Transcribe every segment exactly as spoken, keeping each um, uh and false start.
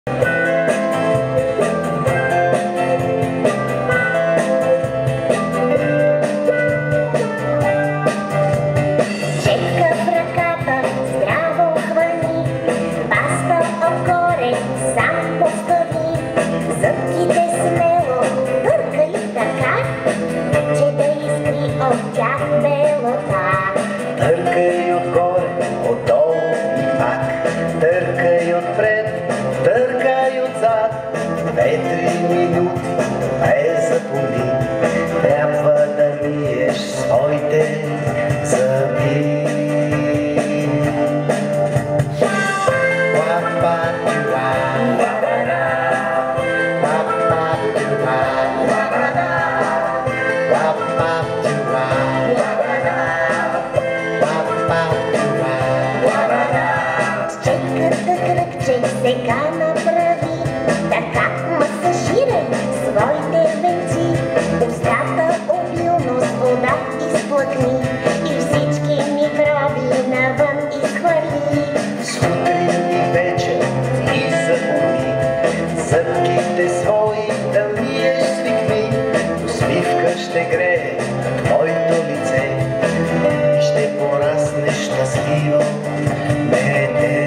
Търкай отгоре, отдолу и пак, търкай отпред, търкай отзад. Две-три минути, без запомни, трябва да миеш своите зъби. Сега направи, така масажирай своите венци. Устата обилно с вода изплъкни и всички микроби навън изхвърли. Сутрин и вечер и запомни, зъбките свои да миеш свикни. Усмивка ще грее твоето лице и ще пораснеш щастливо дете.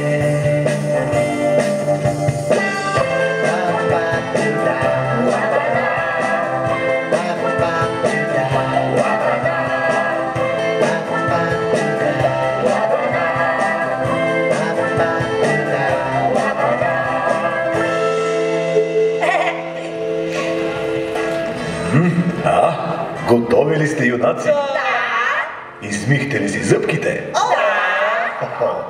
А, готови ли сте, юнаци? Да! Измихте ли си зъбките? Да!